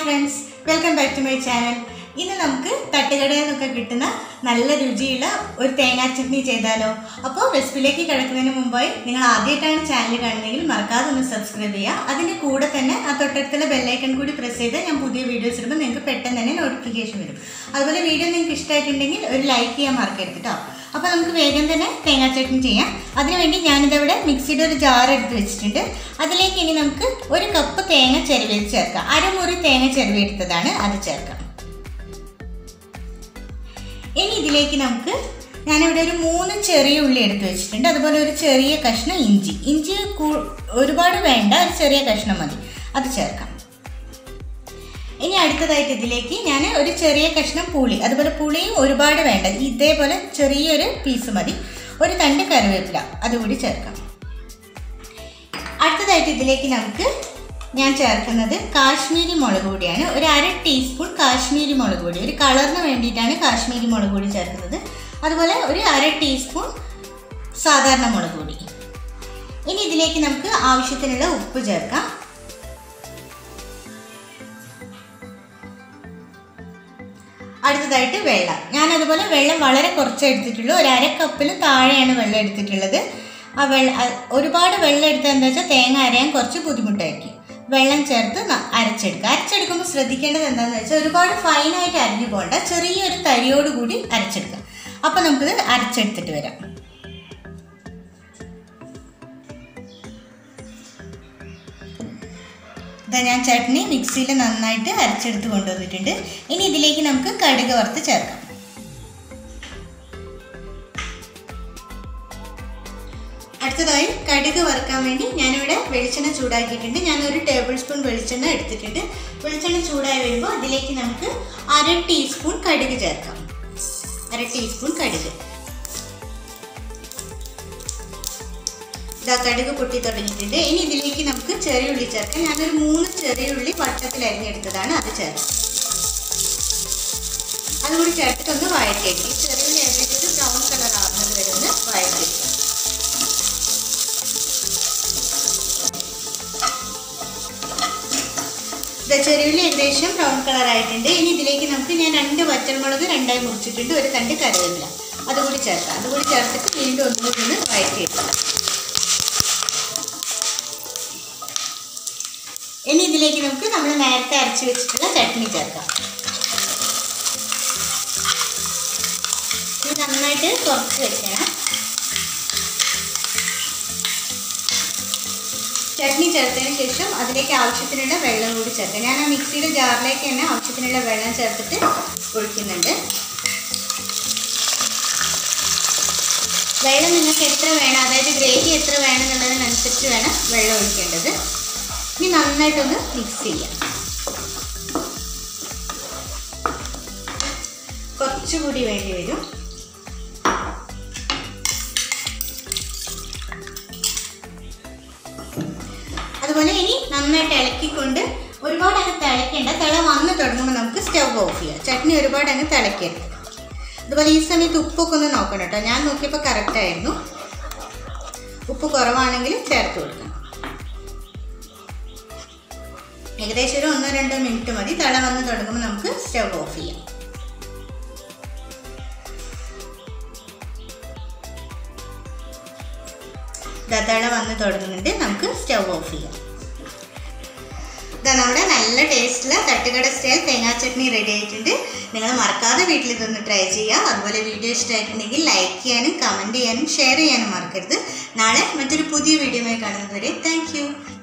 friends, welcome back to my channel. ഇന്ന് നമുക്ക് തട്ടുകടയിൽ നിന്നൊക്കെ കിട്ടുന്ന നല്ല രുചിയുള്ള ഒരു തേങ്ങാ ചട്നി ചെയ്താലോ. അപ്പോൾ റെസിപ്പിയിലേക്ക് കിടക്കുന്നതിന് മുമ്പായി നിങ്ങൾ ആദ്യമായിട്ടാണ് ചാനൽ കാണുന്നതെങ്കിൽ മറക്കാതെ ഒന്ന് സബ്സ്ക്രൈബ് ചെയ്യുക. അതിൻ്റെ കൂടെ തന്നെ ആ തൊട്ടടുത്തുള്ള ബെല്ലൈക്കൺ കൂടി പ്രസ് ചെയ്താൽ ഞാൻ പുതിയ വീഡിയോസ് ഇടുമ്പോൾ നിങ്ങൾക്ക് പെട്ടെന്ന് തന്നെ നോട്ടിഫിക്കേഷൻ വരും. അതുപോലെ വീഡിയോ നിങ്ങൾക്ക് ഇഷ്ടമായിട്ടുണ്ടെങ്കിൽ ഒരു ലൈക്ക് ചെയ്യാൻ മറക്കരുത് കേട്ടോ. അപ്പോൾ നമുക്ക് വേഗം തന്നെ തേങ്ങാ ചട്നി ചെയ്യാം. അതിനുവേണ്ടി ഞാനിതവിടെ മിക്സിയുടെ ഒരു ജാർ എടുത്ത് വെച്ചിട്ടുണ്ട്. അതിലേക്ക് ഇനി നമുക്ക് ഒരു കപ്പ് തേങ്ങ ചിരവിയത് ചേർക്കാം. അരമുറി തേങ്ങ ചിരവിയെടുത്തതാണ്, അത് ചേർക്കാം. ഇനി ഇതിലേക്ക് നമുക്ക് ഞാനിവിടെ ഒരു 3 ചെറിയ ഉള്ളി എടുത്ത് വെച്ചിട്ടുണ്ട്. അതുപോലെ ഒരു ചെറിയ കഷ്ണം ഇഞ്ചി ഒരുപാട് വേണ്ട, ഒരു ചെറിയ കഷ്ണം മതി, അത് ചേർക്കാം. ഇനി അടുത്തതായിട്ട് ഇതിലേക്ക് ഞാൻ ഒരു ചെറിയ കഷ്ണം പുളി, അതുപോലെ പുളിയും ഒരുപാട് വേണ്ട, ഇതേപോലെ ചെറിയൊരു പീസ് മതി, ഒരു തണ്ട് കറിവേപ്പില അതുകൂടി ചേർക്കാം. അടുത്തതായിട്ട് ഇതിലേക്ക് നമുക്ക് ഞാൻ ചേർക്കുന്നത് കാശ്മീരി മുളക് പൊടിയാണ്. ഒരു 1/2 ടീസ്പൂൺ കാശ്മീരി മുളക് പൊടി, ഒരു കളറിന് വേണ്ടിയിട്ടാണ് കാശ്മീരി മുളക് പൊടി ചേർക്കുന്നത്. അതുപോലെ ഒരു 1/2 ടീസ്പൂൺ സാധാരണ മുളക് പൊടി. ഇനി ഇതിലേക്ക് നമുക്ക് ആവശ്യത്തിനുള്ള ഉപ്പ് ചേർക്കാം. അടുത്തതായിട്ട് വെള്ളം. ഞാനതുപോലെ വെള്ളം വളരെ കുറച്ച് എടുത്തിട്ടുള്ളൂ, ഒരു 1/2 കപ്പിൽ താഴെയാണ് വെള്ളം എടുത്തിട്ടുള്ളത്. ഒരുപാട് വെള്ളം എടുത്താൽ എന്താ വെച്ചാൽ തേങ്ങ അരയാൻ കുറച്ച് ബുദ്ധിമുട്ടായിരിക്കും. വെള്ളം ചേർത്ത് അരച്ചെടുക്കുക. അരച്ചെടുക്കുമ്പോൾ ശ്രദ്ധിക്കേണ്ടത് എന്താണെന്ന് വെച്ചാൽ ഒരുപാട് ഫൈനായിട്ട് അരിഞ്ഞു പോകണ്ട, ചെറിയൊരു തരിയോടുകൂടി അരച്ചെടുക്കുക. അപ്പോൾ നമുക്കിത് അരച്ചെടുത്തിട്ട് വരാം. ഞാൻ ചട്നി മിക്സിയിൽ നന്നായിട്ട് അരച്ചെടുത്ത് കൊണ്ടുവന്നിട്ടുണ്ട്. ഇനി ഇതിലേക്ക് നമുക്ക് കടുക് വറുത്ത് ചേർക്കാം. അടുത്തതായി കടുക് വറുക്കാൻ വേണ്ടി ഞാനിവിടെ വെളിച്ചെണ്ണ ചൂടാക്കിയിട്ടുണ്ട്. ഞാൻ 1 ടേബിൾ സ്പൂൺ വെളിച്ചെണ്ണ എടുത്തിട്ടുണ്ട്. വെളിച്ചെണ്ണ ചൂടായി വരുമ്പോൾ അതിലേക്ക് നമുക്ക് 1/2 ടീസ്പൂൺ കടുക് ചേർക്കാം. 1/2 ടീസ്പൂൺ കടുക്. കടുക് പൊട്ടി തുടങ്ങിയിട്ടുണ്ട്. ഇനി ഇതിലേക്ക് നമുക്ക് ചെറിയ ഉള്ളി ചേർക്കാം. ഞാനൊരു 3 ചെറിയ ഉള്ളി വട്ടത്തിൽ അരിഞ്ഞെടുത്തതാണ്, അത് ചേർക്കാം. അതുകൂടി ചേർത്തിട്ടൊന്ന് വഴറ്റിയെടുക്കും. ഈ ചെറിയ ഉള്ളി ഏകദേശം ബ്രൗൺ കളർ ആവുന്നത് വരെ ഒന്ന് വഴറ്റിയെടുക്കും. ചെറിയുള്ളി ഏകദേശം ബ്രൗൺ കളർ ആയിട്ടുണ്ട്. ഇനി ഇതിലേക്ക് നമുക്ക് ഞാൻ 2 വറ്റൽമുളക് 2ആയി മുറിച്ചിട്ടുണ്ട്, ഒരു തണ്ട് കറിവേപ്പില അതുകൂടി ചേർക്കാം. അതുകൂടി ചേർത്തിട്ട് വീണ്ടും ഒന്നുകൂടി ഒന്ന് വഴറ്റിയെടുക്കാം. ഇനി ഇതിലേക്ക് നമുക്ക് നമ്മൾ നേരത്തെ അരച്ച് വെച്ചിട്ടുള്ള ചട്നി ചേർക്കാം. ഇത് നന്നായിട്ട് കുറച്ച് വെക്കണം. ചട്നി ചേർത്തതിന് ശേഷം അതിലേക്ക് ആവശ്യത്തിനുള്ള വെള്ളം കൂടി ചേർക്കാം. ഞാൻ ആ മിക്സിയുടെ ജാറിലേക്ക് തന്നെ ആവശ്യത്തിനുള്ള വെള്ളം ചേർത്തിട്ട് ഒഴിക്കുന്നുണ്ട്. വെള്ളം നിങ്ങൾക്ക് എത്ര വേണം, അതായത് ഗ്രേവി എത്ര വേണം എന്നുള്ളതിനനുസരിച്ച് വേണം വെള്ളം ഒഴിക്കേണ്ടത്. ഇനി നന്നായിട്ടൊന്ന് മിക്സ് ചെയ്യാം. കുറച്ചുകൂടി വേണ്ടി വരും. അതുപോലെ ഇനി നന്നായിട്ട് ഇളക്കിക്കൊണ്ട്, ഒരുപാട് അങ്ങ് തിളയ്ക്കേണ്ട, തിള വന്ന് തുടങ്ങുമ്പോൾ നമുക്ക് സ്റ്റവ് ഓഫ് ചെയ്യാം. ചട്നി ഒരുപാട് അങ്ങ് തിളയ്ക്കരുത്. അതുപോലെ ഈ സമയത്ത് ഉപ്പൊക്കെ ഒന്ന് നോക്കണം കേട്ടോ. ഞാൻ നോക്കിയപ്പോൾ കറക്റ്റായിരുന്നു. ഉപ്പ് കുറവാണെങ്കിൽ ചേർത്ത് കൊടുക്കണം. ഏകദേശം ഒരു 1-2 മിനിറ്റ് മതി. തിള വന്ന് തുടങ്ങുമ്പോൾ നമുക്ക് സ്റ്റവ് ഓഫ് ചെയ്യാം. തിള വന്ന് തുടങ്ങുന്നുണ്ട്, നമുക്ക് സ്റ്റവ് ഓഫ് ചെയ്യാം. നമ്മുടെ നല്ല ടേസ്റ്റുള്ള തട്ടുകട സ്റ്റൈൽ തേങ്ങാ ചട്നി റെഡി ആയിട്ടുണ്ട്. നിങ്ങൾ മറക്കാതെ വീട്ടിൽ ഇതൊന്ന് ട്രൈ ചെയ്യുക. അതുപോലെ വീഡിയോ ഇഷ്ടമായിട്ടുണ്ടെങ്കിൽ ലൈക്ക് ചെയ്യാനും കമൻറ്റ് ചെയ്യാനും ഷെയർ ചെയ്യാനും മറക്കരുത്. നാളെ മറ്റൊരു പുതിയ വീഡിയോയുമായി കാണുന്നത് വരെ താങ്ക് യു.